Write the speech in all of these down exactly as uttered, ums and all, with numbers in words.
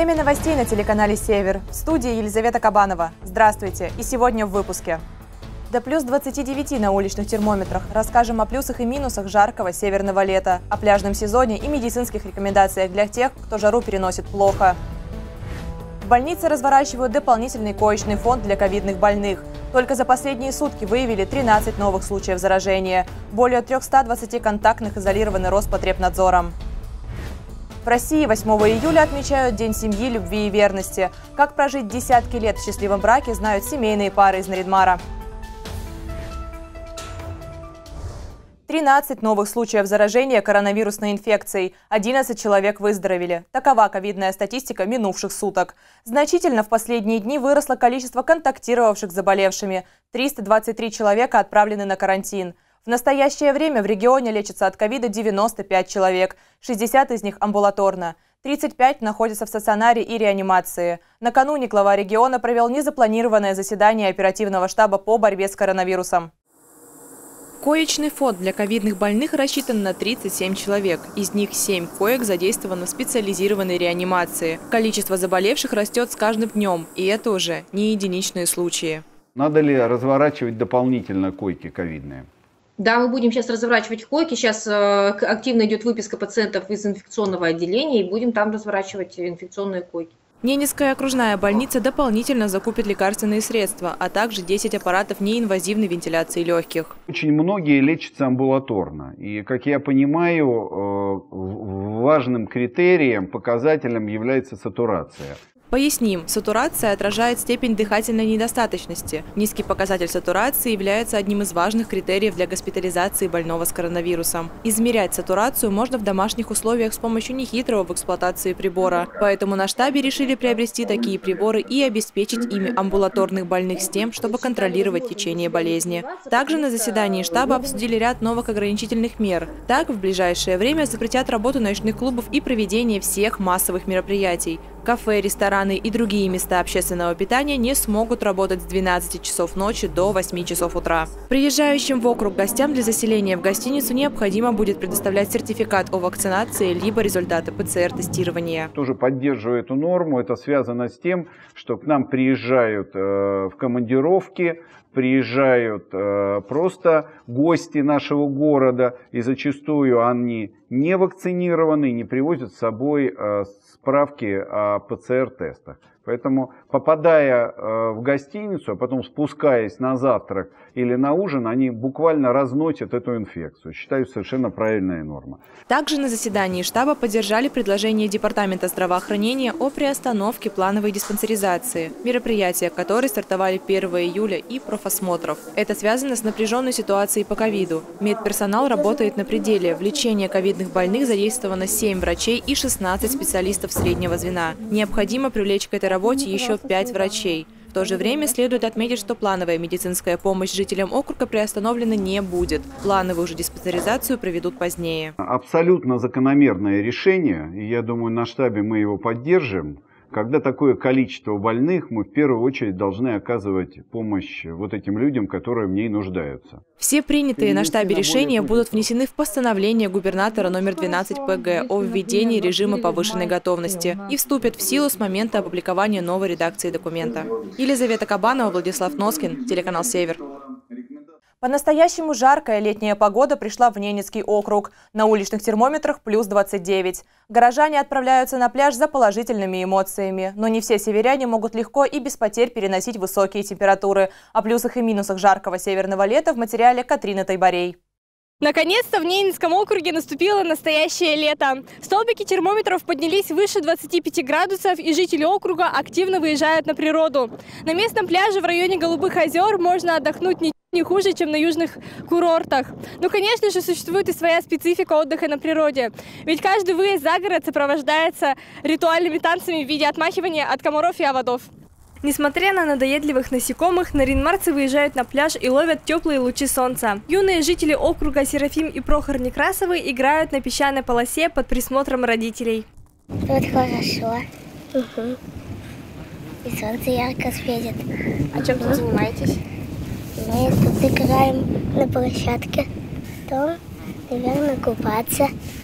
Время новостей на телеканале «Север». В студии Елизавета Кабанова. Здравствуйте. И сегодня в выпуске. До плюс двадцати девяти на уличных термометрах. Расскажем о плюсах и минусах жаркого северного лета, о пляжном сезоне и медицинских рекомендациях для тех, кто жару переносит плохо. В больнице разворачивают дополнительный коечный фонд для ковидных больных. Только за последние сутки выявили тринадцать новых случаев заражения. Более трёхсот двадцати контактных изолированы Роспотребнадзором. В России восьмого июля отмечают День семьи, любви и верности. Как прожить десятки лет в счастливом браке, знают семейные пары из Нарьян-Мара. тринадцать новых случаев заражения коронавирусной инфекцией. одиннадцать человек выздоровели. Такова ковидная статистика минувших суток. Значительно в последние дни выросло количество контактировавших с заболевшими. триста двадцать три человека отправлены на карантин. В настоящее время в регионе лечатся от ковида девяносто пять человек, шестьдесят из них амбулаторно. тридцать пять находятся в стационаре и реанимации. Накануне глава региона провел незапланированное заседание оперативного штаба по борьбе с коронавирусом. Коечный фонд для ковидных больных рассчитан на тридцать семь человек. Из них семь коек задействовано в специализированной реанимации. Количество заболевших растет с каждым днем, и это уже не единичные случаи. Надо ли разворачивать дополнительно койки ковидные? Да, мы будем сейчас разворачивать койки. Сейчас э, активно идет выписка пациентов из инфекционного отделения, и будем там разворачивать инфекционные койки. Ненецкая окружная больница дополнительно закупит лекарственные средства, а также десять аппаратов неинвазивной вентиляции легких. Очень многие лечатся амбулаторно. И, как я понимаю, важным критерием, показателем является сатурация. Поясним, сатурация отражает степень дыхательной недостаточности. Низкий показатель сатурации является одним из важных критериев для госпитализации больного с коронавирусом. Измерять сатурацию можно в домашних условиях с помощью нехитрого в эксплуатации прибора. Поэтому на штабе решили приобрести такие приборы и обеспечить ими амбулаторных больных с тем, чтобы контролировать течение болезни. Также на заседании штаба обсудили ряд новых ограничительных мер. Так, в ближайшее время запретят работу ночных клубов и проведение всех массовых мероприятий. Кафе, рестораны и другие места общественного питания не смогут работать с двенадцати часов ночи до восьми часов утра. Приезжающим в округ гостям для заселения в гостиницу необходимо будет предоставлять сертификат о вакцинации либо результаты ПЦР-тестирования. Тоже поддерживаю эту норму. Это связано с тем, что к нам приезжают э, в командировки, приезжают э, просто гости нашего города, и зачастую они не вакцинированы, не привозят с собой э, справки о ПЦР-тестах. Поэтому, попадая э, в гостиницу, а потом спускаясь на завтрак или на ужин, они буквально разносят эту инфекцию. Считаю, совершенно правильная норма. Также на заседании штаба поддержали предложение Департамента здравоохранения о приостановке плановой диспансеризации, мероприятия которой стартовали первого июля, и профосмотров. Это связано с напряженной ситуацией по ковиду. Медперсонал работает на пределе. В лечении ковидных больных задействовано семь врачей и шестнадцать специалистов среднего звена. Необходимо привлечь к этой работе работе еще пять врачей. В то же время следует отметить, что плановая медицинская помощь жителям округа приостановлена не будет. Плановую же диспансеризацию проведут позднее. Абсолютно закономерное решение, и я думаю, на штабе мы его поддержим. Когда такое количество больных, мы в первую очередь должны оказывать помощь вот этим людям, которые в ней нуждаются. Все принятые на штабе решения будут внесены в постановление губернатора номер двенадцать П Г о введении режима повышенной готовности и вступят в силу с момента опубликования новой редакции документа. Елизавета Кабанова, Владислав Носкин, телеканал «Север». По-настоящему жаркая летняя погода пришла в Ненецкий округ. На уличных термометрах плюс двадцать девять. Горожане отправляются на пляж за положительными эмоциями. Но не все северяне могут легко и без потерь переносить высокие температуры. О плюсах и минусах жаркого северного лета в материале Катрины Тайбарей. Наконец-то в Ненецком округе наступило настоящее лето. Столбики термометров поднялись выше двадцати пяти градусов, и жители округа активно выезжают на природу. На местном пляже в районе Голубых озер можно отдохнуть не не хуже, чем на южных курортах. Но, конечно же, существует и своя специфика отдыха на природе. Ведь каждый выезд за город сопровождается ритуальными танцами в виде отмахивания от комаров и оводов. Несмотря на надоедливых насекомых, нарьян-марцы выезжают на пляж и ловят теплые лучи солнца. Юные жители округа Серафим и Прохор Некрасовы играют на песчаной полосе под присмотром родителей. Тут хорошо. Угу. И солнце ярко светит. А чем тут занимаетесь? Мы тут играем на площадке. Потом, наверное, купаться.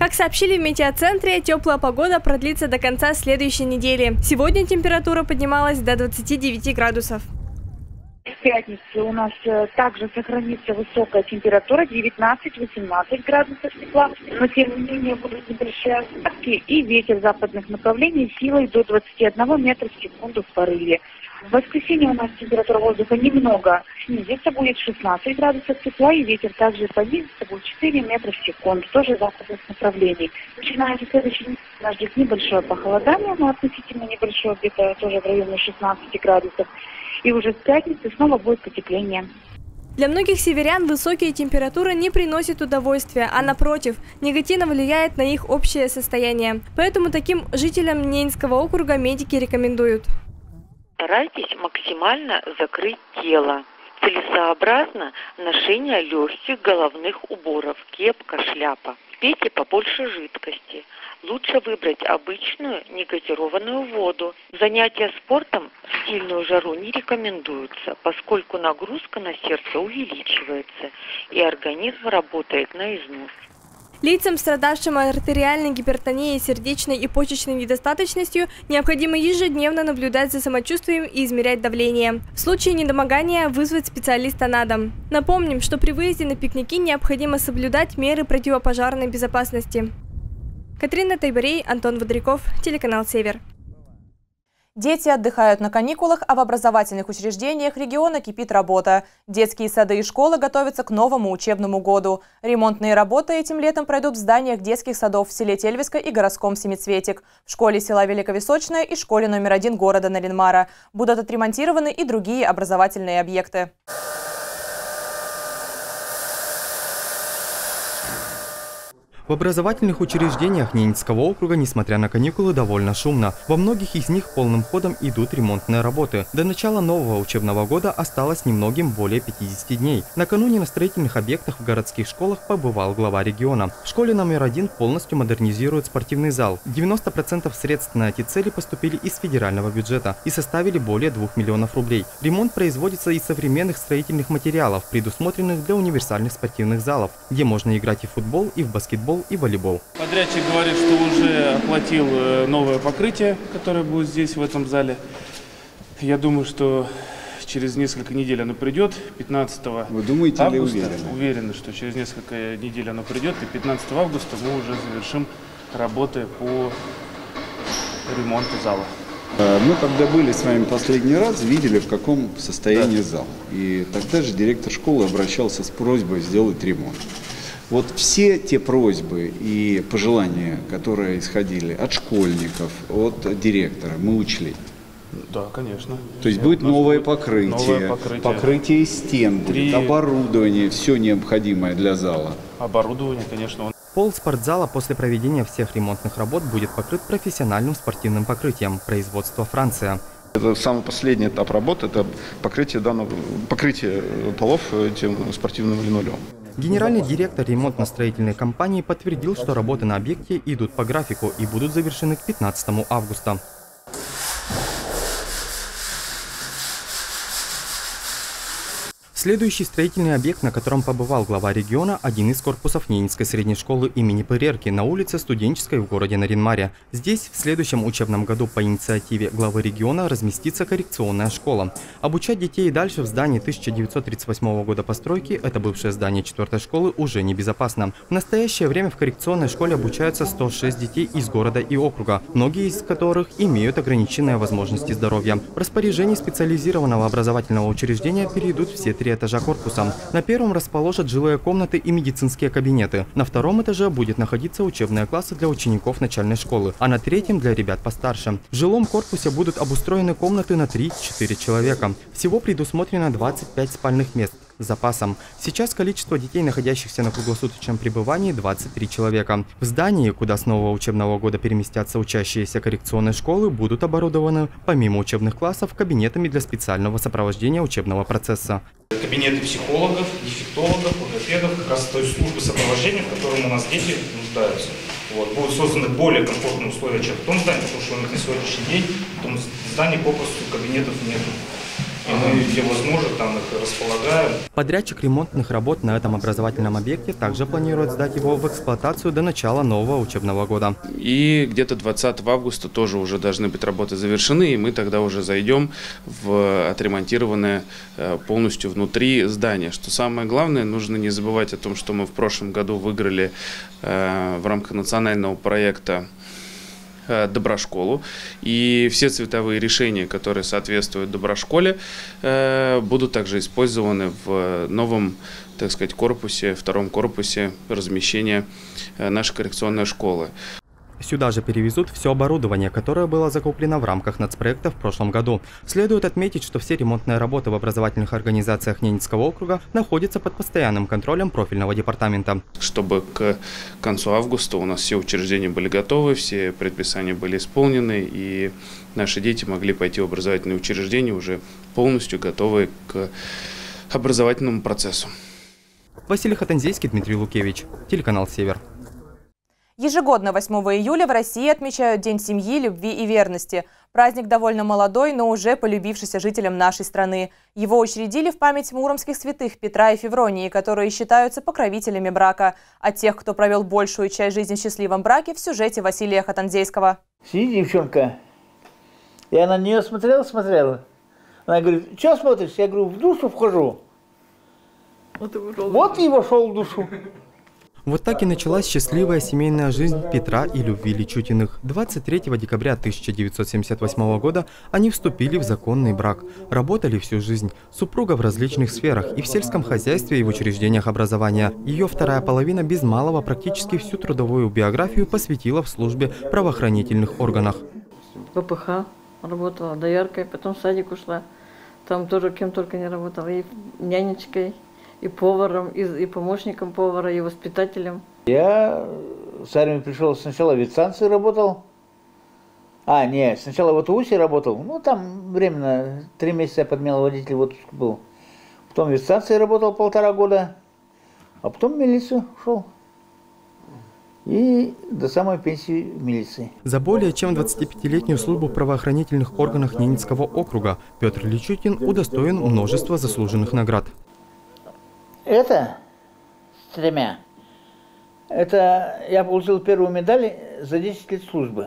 Как сообщили в метеоцентре, теплая погода продлится до конца следующей недели. Сегодня температура поднималась до двадцати девяти градусов. В пятницу у нас также сохранится высокая температура девятнадцать-восемнадцать градусов тепла, но тем не менее будут небольшие осадки и ветер западных направлений силой до двадцати одного метра в секунду в порыве. В воскресенье у нас температура воздуха немного снизится, будет шестнадцать градусов тепла, и ветер также понизится, будет четыре метра в секунду, тоже западных направлений. Начиная с следующей недели нас ждет небольшое похолодание, но относительно небольшое, где-то тоже в районе шестнадцати градусов. И уже с пятницы снова будет потепление. Для многих северян высокие температуры не приносят удовольствия, а напротив, негативно влияет на их общее состояние. Поэтому таким жителям Ненецкого округа медики рекомендуют. Старайтесь максимально закрыть тело. Целесообразно ношение легких головных уборов, кепка, шляпа. Пейте побольше жидкости. Лучше выбрать обычную негазированную воду. Занятия спортом в сильную жару не рекомендуются, поскольку нагрузка на сердце увеличивается и организм работает на износ. Лицам, страдавшим артериальной гипертонией, сердечной и почечной недостаточностью, необходимо ежедневно наблюдать за самочувствием и измерять давление. В случае недомогания вызвать специалиста на дом. Напомним, что при выезде на пикники необходимо соблюдать меры противопожарной безопасности. Катерина Тайбарей, Антон Водряков, телеканал «Север». Дети отдыхают на каникулах, а в образовательных учреждениях региона кипит работа. Детские сады и школы готовятся к новому учебному году. Ремонтные работы этим летом пройдут в зданиях детских садов в селе Тельвиска и городском Семицветик, в школе села Великовисочная и школе номер один города Наринмара. Будут отремонтированы и другие образовательные объекты. В образовательных учреждениях Ненецкого округа, несмотря на каникулы, довольно шумно. Во многих из них полным ходом идут ремонтные работы. До начала нового учебного года осталось немногим более пятидесяти дней. Накануне на строительных объектах в городских школах побывал глава региона. В школе номер один полностью модернизируют спортивный зал. девяносто процентов средств на эти цели поступили из федерального бюджета и составили более двух миллионов рублей. Ремонт производится из современных строительных материалов, предусмотренных для универсальных спортивных залов, где можно играть и в футбол, и в баскетбол, и волейбол. Подрядчик говорит, что уже оплатил новое покрытие, которое будет здесь, в этом зале. Я думаю, что через несколько недель оно придет, пятнадцатого Вы думаете августа. Или уверены? Уверены, что через несколько недель оно придет, и пятнадцатого августа мы уже завершим работы по ремонту зала. Мы, когда были с вами последний раз, видели, в каком состоянии да. зал. И тогда же директор школы обращался с просьбой сделать ремонт. Вот все те просьбы и пожелания, которые исходили от школьников, от директора, мы учли. Да, конечно. То есть будет новое покрытие, новое покрытие, покрытие стен, Три... будет оборудование, все необходимое для зала. Оборудование, конечно. Пол спортзала после проведения всех ремонтных работ будет покрыт профессиональным спортивным покрытием производства «Франция». Это самый последний этап работы, это покрытие, данного, покрытие полов этим спортивным линолеумом. Генеральный директор ремонтно-строительной компании подтвердил, что работы на объекте идут по графику и будут завершены к пятнадцатому августа. Следующий строительный объект, на котором побывал глава региона, один из корпусов Ненецкой средней школы имени Перерки на улице Студенческой в городе Наринмаре. Здесь в следующем учебном году по инициативе главы региона разместится коррекционная школа. Обучать детей дальше в здании тысяча девятьсот тридцать восьмого года постройки, это бывшее здание четвертой школы, уже небезопасно. В настоящее время в коррекционной школе обучаются сто шесть детей из города и округа, многие из которых имеют ограниченные возможности здоровья. В распоряжении специализированного образовательного учреждения перейдут все три этажа корпуса. На первом расположат жилые комнаты и медицинские кабинеты. На втором этаже будет находиться учебные классы для учеников начальной школы, а на третьем для ребят постарше. В жилом корпусе будут обустроены комнаты на три-четыре человека. Всего предусмотрено двадцать пять спальных мест с запасом. Сейчас количество детей, находящихся на круглосуточном пребывании, двадцать три человека. В здании, куда с нового учебного года переместятся учащиеся коррекционной школы, будут оборудованы, помимо учебных классов, кабинетами для специального сопровождения учебного процесса. Кабинеты психологов, дефектологов, логопедов, как раз той службы сопровождения, в котором у нас дети нуждаются. Вот. Будут созданы более комфортные условия, чем в том здании, потому что у них на сегодняшний день в том здании попросту кабинетов нет. И мы, где возможно, там их располагаем. Подрядчик ремонтных работ на этом образовательном объекте также планирует сдать его в эксплуатацию до начала нового учебного года. И где-то двадцатого августа тоже уже должны быть работы завершены, и мы тогда уже зайдем в отремонтированное полностью внутри здание. Что самое главное, нужно не забывать о том, что мы в прошлом году выиграли в рамках национального проекта Доброшколу, и все цветовые решения, которые соответствуют Доброшколе, будут также использованы в новом, так сказать, корпусе, втором корпусе размещения нашей коррекционной школы. Сюда же перевезут все оборудование, которое было закуплено в рамках нацпроекта в прошлом году. Следует отметить, что все ремонтные работы в образовательных организациях Ненецкого округа находятся под постоянным контролем профильного департамента. Чтобы к концу августа у нас все учреждения были готовы, все предписания были исполнены, и наши дети могли пойти в образовательные учреждения уже полностью готовые к образовательному процессу. Василий Хатанзейский, Дмитрий Лукевич, телеканал «Север». Ежегодно восьмого июля в России отмечают День семьи, любви и верности. Праздник довольно молодой, но уже полюбившийся жителям нашей страны. Его учредили в память муромских святых Петра и Февронии, которые считаются покровителями брака. А тех, кто провел большую часть жизни в счастливом браке, в сюжете Василия Хатанзейского. Сидит девчонка. Я на нее смотрела, смотрела. Она говорит: что смотришь? Я говорю: в душу вхожу. Вот и вошел, вот и вошел в душу. Вот так и началась счастливая семейная жизнь Петра и Любви Личутиных. двадцать третьего декабря тысяча девятьсот семьдесят восьмого года они вступили в законный брак. Работали всю жизнь. Супруга в различных сферах, и в сельском хозяйстве, и в учреждениях образования. Ее вторая половина без малого практически всю трудовую биографию посвятила в службе в правоохранительных органах. В ППХ работала дояркой, потом в садик ушла. Там тоже кем только не работала. И нянечкой, и поваром, и, и помощником повара, и воспитателем. Я с армии пришел, сначала в ветстанции работал. А, нет, сначала в АТУСе работал. Ну, там временно, три месяца я подменил водителя, вот был. Потом в ветстанции работал полтора года, а потом в милицию ушел. И до самой пенсии в милиции. За более чем двадцатипятилетнюю службу в правоохранительных органах Ненецкого округа Петр Личутин удостоен множества заслуженных наград. Это с тремя. Это я получил первую медаль за десять лет службы.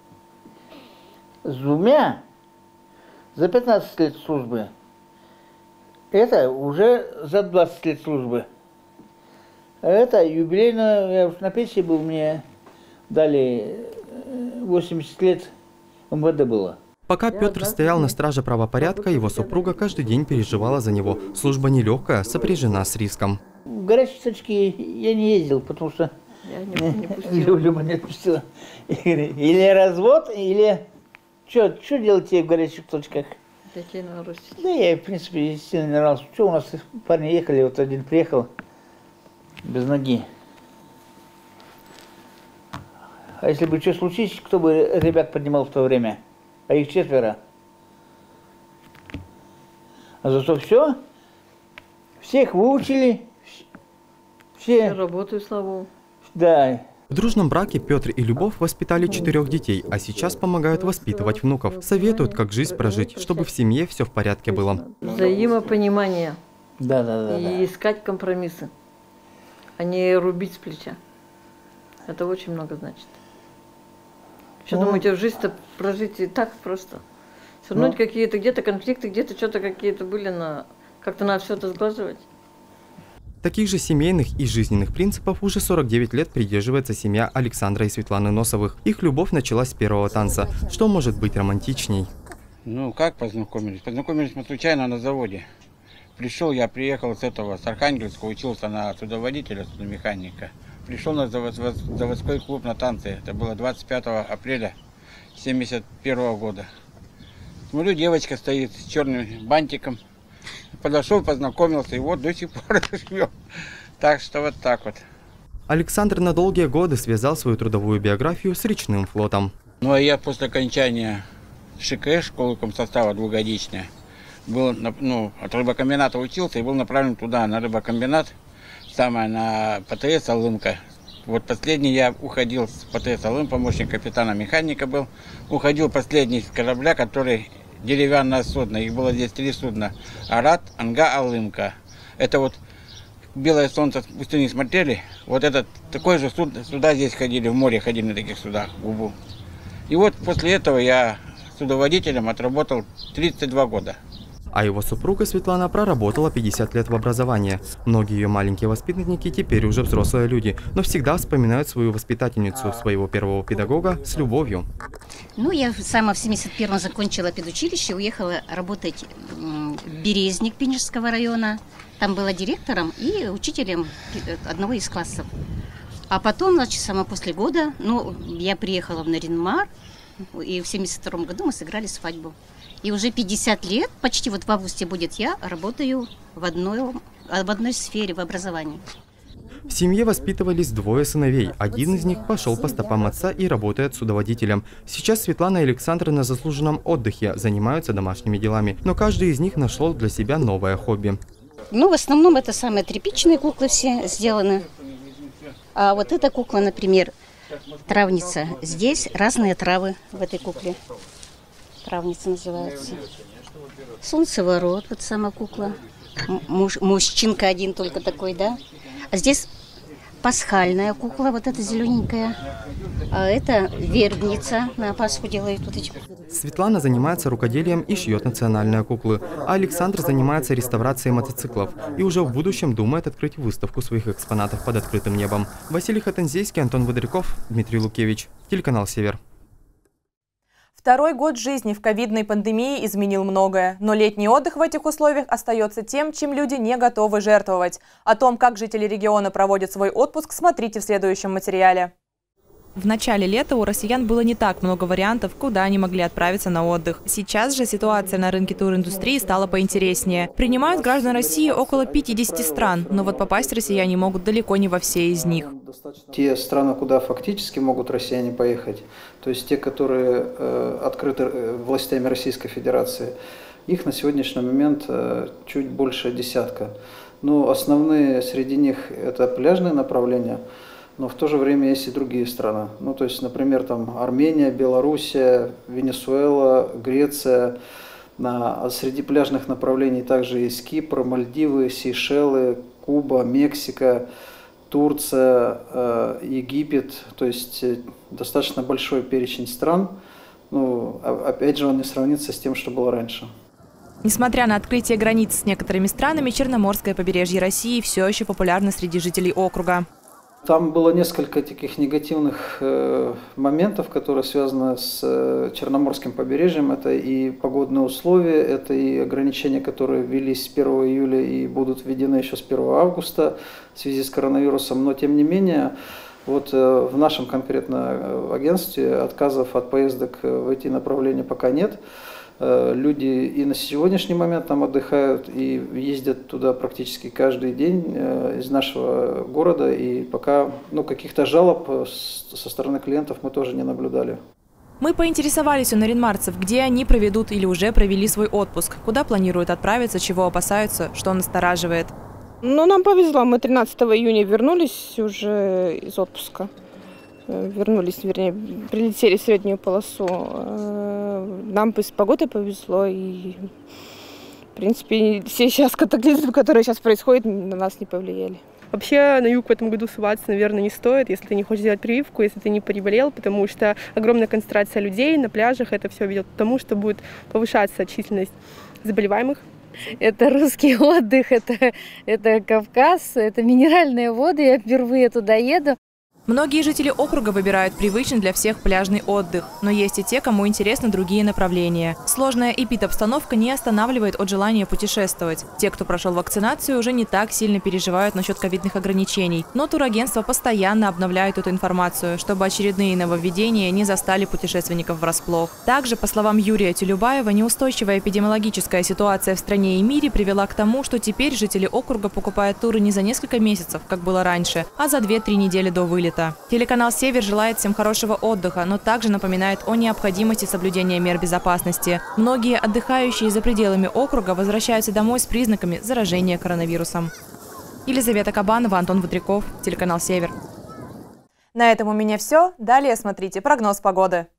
С двумя за пятнадцать лет службы. Это уже за двадцать лет службы. Это юбилейно, я уж на пенсии был, мне дали восемьдесят лет эм вэ дэ было. Пока Петр стоял на страже правопорядка, его супруга каждый день переживала за него. Служба нелегкая, сопряжена с риском. В горячие точки я не ездил, потому что я не, не пустила. Люба не отпустила. Или развод, или что делать в горячих точках? Детей на русский. Да я, в принципе, сильно не нравился. Что у нас парни ехали, вот один приехал без ноги. А если бы что случилось, кто бы ребят поднимал в то время? А их четверо. А зато все, всех выучили, все... Я работаю, слава Богу. Да. В дружном браке Петр и Любовь воспитали четырех детей, а сейчас помогают воспитывать внуков. Советуют, как жизнь прожить, чтобы в семье все в порядке было. Взаимопонимание. Да, да, да. И да. искать компромиссы, а не рубить с плеча. Это очень много значит. Что ну, думаете, жизнь-то прожить и так просто? Все равно ну, какие-то где-то конфликты, где-то что-то какие-то были, на как-то надо все это сглаживать. Таких же семейных и жизненных принципов уже сорок девять лет придерживается семья Александра и Светланы Носовых. Их любовь началась с первого танца. Что может быть романтичней? Ну, как познакомились? Познакомились мы случайно на заводе. Пришел, я приехал с этого, с Архангельска, учился на судоводителя, судомеханика. Пришел на заводской клуб на танцы. Это было двадцать пятого апреля семьдесят первого года. Смотрю, девочка стоит с черным бантиком. Подошел, познакомился, и вот до сих пор живем. Так что вот так вот. Александр на долгие годы связал свою трудовую биографию с речным флотом. Ну, а я после окончания ШКС, школы комсостава двухгодичная, был, ну, от рыбокомбината учился и был направлен туда, на рыбокомбинат. Самое на ПТС «Алынка». Вот последний я уходил с ПТС «Алын», помощник капитана-механика был. Уходил последний с корабля, который деревянное судно. Их было здесь три судна. Арат, Анга, Алымка. Это вот белое солнце с пустыни смотрели. Вот этот такой же суд, суда здесь ходили, в море ходили на таких судах, губу. И вот после этого я судоводителем отработал тридцать два года. А его супруга Светлана проработала пятьдесят лет в образовании. Многие ее маленькие воспитанники теперь уже взрослые люди, но всегда вспоминают свою воспитательницу, своего первого педагога, с любовью. Ну, я сама в семьдесят первом закончила педучилище, уехала работать в Березник Пенежского района. Там была директором и учителем одного из классов. А потом, значит, сама после года, ну, я приехала в Нарин-Мар, и в семьдесят втором году мы сыграли свадьбу. И уже пятьдесят лет, почти вот в августе будет, я работаю в одной, в одной сфере, в образовании. В семье воспитывались двое сыновей. Один из них пошел по стопам отца и работает судоводителем. Сейчас Светлана и Александр на заслуженном отдыхе, занимаются домашними делами. Но каждый из них нашел для себя новое хобби. Ну, в основном это самые тряпичные куклы все сделаны. А вот эта кукла, например, травница. Здесь разные травы в этой кукле. Травница называется. Солнцеворот, вот сама кукла. Муж, мужчинка один только такой, да. А здесь пасхальная кукла, вот эта зелененькая. А это вербница, на Пасху делают вот эти. Светлана занимается рукоделием и шьет национальные куклы, а Александр занимается реставрацией мотоциклов и уже в будущем думает открыть выставку своих экспонатов под открытым небом. Василий Хатанзейский, Антон Бодряков, Дмитрий Лукевич, телеканал «Север». Второй год жизни в ковидной пандемии изменил многое, но летний отдых в этих условиях остается тем, чем люди не готовы жертвовать. О том, как жители региона проводят свой отпуск, смотрите в следующем материале. В начале лета у россиян было не так много вариантов, куда они могли отправиться на отдых. Сейчас же ситуация на рынке туриндустрии стала поинтереснее. Принимают граждан России около пятидесяти стран, но вот попасть россияне могут далеко не во все из них. Те страны, куда фактически могут россияне поехать, то есть те, которые э, открыты властями Российской Федерации, их на сегодняшний момент э, чуть больше десятка. Но основные среди них это пляжные направления. Но в то же время есть и другие страны. Ну, то есть, например, там Армения, Белоруссия, Венесуэла, Греция. А среди пляжных направлений также есть Кипр, Мальдивы, Сейшелы, Куба, Мексика, Турция, э, Египет. То есть достаточно большой перечень стран. Ну, опять же, он не сравнится с тем, что было раньше. Несмотря на открытие границ с некоторыми странами, Черноморское побережье России все еще популярно среди жителей округа. Там было несколько таких негативных э, моментов, которые связаны с э, Черноморским побережьем. Это и погодные условия, это и ограничения, которые ввелись с первого июля и будут введены еще с первого августа в связи с коронавирусом. Но тем не менее, вот э, в нашем конкретно агентстве отказов от поездок в эти направления пока нет. Люди и на сегодняшний момент там отдыхают и ездят туда практически каждый день из нашего города. И пока ну, каких-то жалоб со стороны клиентов мы тоже не наблюдали. Мы поинтересовались у наринмарцев, где они проведут или уже провели свой отпуск, куда планируют отправиться, чего опасаются, что настораживает. Ну, нам повезло, мы тринадцатого июня вернулись уже из отпуска. Вернулись, вернее, прилетели в среднюю полосу. Нам с погодой повезло, и, в принципе, все сейчас катаклизмы, которые сейчас происходят, на нас не повлияли. Вообще на юг в этом году суваться, наверное, не стоит, если ты не хочешь сделать прививку, если ты не переболел, потому что огромная концентрация людей на пляжах, это все ведет к тому, что будет повышаться численность заболеваемых. Это русский отдых, это, это Кавказ, это минеральные воды, я впервые туда еду. Многие жители округа выбирают привычный для всех пляжный отдых, но есть и те, кому интересны другие направления. Сложная эпидобстановка не останавливает от желания путешествовать. Те, кто прошел вакцинацию, уже не так сильно переживают насчет ковидных ограничений. Но турагентства постоянно обновляют эту информацию, чтобы очередные нововведения не застали путешественников врасплох. Также, по словам Юрия Тюлюбаева, неустойчивая эпидемиологическая ситуация в стране и мире привела к тому, что теперь жители округа покупают туры не за несколько месяцев, как было раньше, а за две-три недели до вылета. Телеканал «Север» желает всем хорошего отдыха, но также напоминает о необходимости соблюдения мер безопасности. Многие отдыхающие за пределами округа возвращаются домой с признаками заражения коронавирусом. Елизавета Кабанова, Антон Бодряков, телеканал «Север». На этом у меня все. Далее смотрите прогноз погоды.